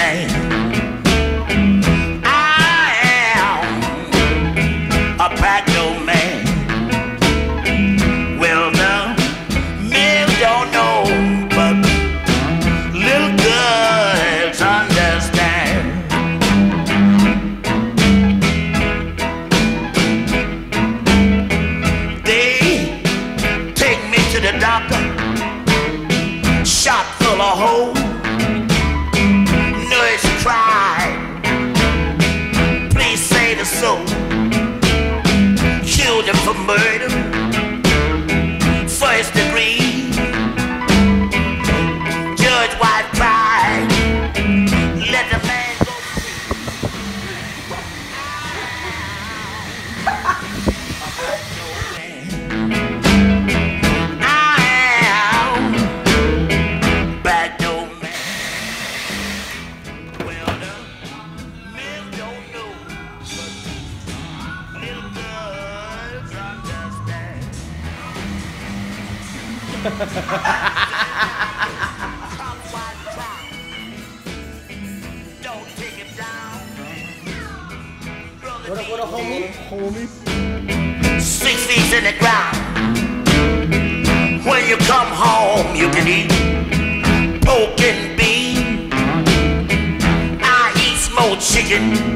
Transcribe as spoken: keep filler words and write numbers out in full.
man. I am a back door man. Well, the men don't know, but little girls understand. They take me to the doctor, shot full of holes. Nurse cried, please say the soul. Killed him for murder, first degree. Judge wife cried, let the man go don't take it down. What a, what a homie, homie. Six feet in the ground. When you come home, you can eat pork and bean. I eat smoked chicken.